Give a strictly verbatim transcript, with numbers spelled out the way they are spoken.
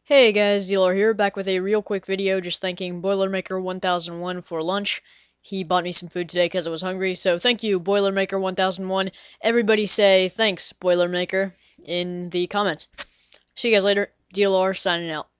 Hey guys, Dealer here, back with a real quick video just thanking Boilermaker one thousand one for lunch. He bought me some food today because I was hungry, so thank you, Boilermaker one thousand one. Everybody say thanks, Boilermaker, in the comments. See you guys later. D L R signing out.